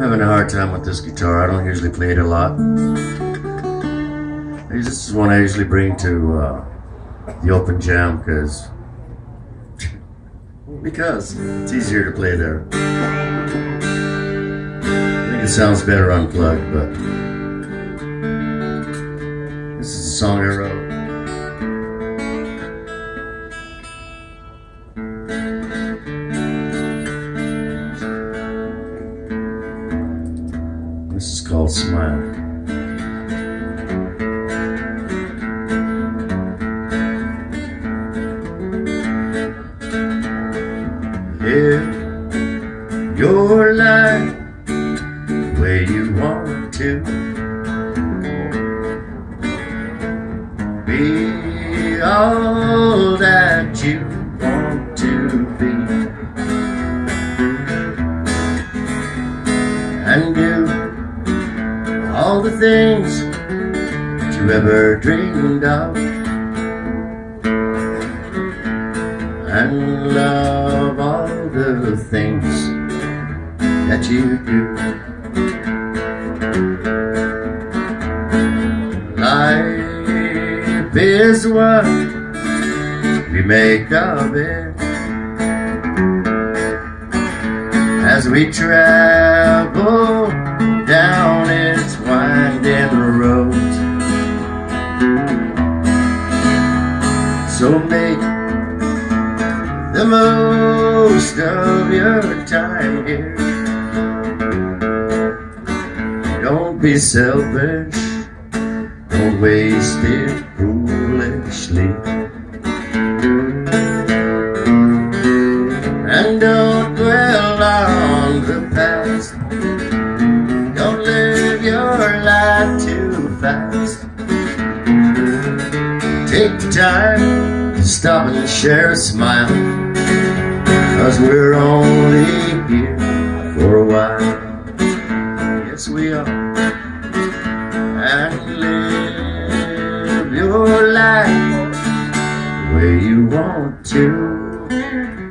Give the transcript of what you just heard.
having a hard time with this guitar. I don't usually play it a lot. This is one I usually bring to the open jam because it's easier to play there. I think it sounds better unplugged, but this is a song I wrote. This is called Smile. Live your life the way you want to. Be all that you want to be. And do all the things that you ever dreamed of. And love all the things that you do. Life is what we make of it as we travel down its winding road. So make the most of your time here. Don't be selfish, don't waste it foolishly. And don't dwell on the past. Don't live your life too fast. Take the time to stop and share a smile, 'cause we're only here for a while. Yes, we are. And live your life the way you want to.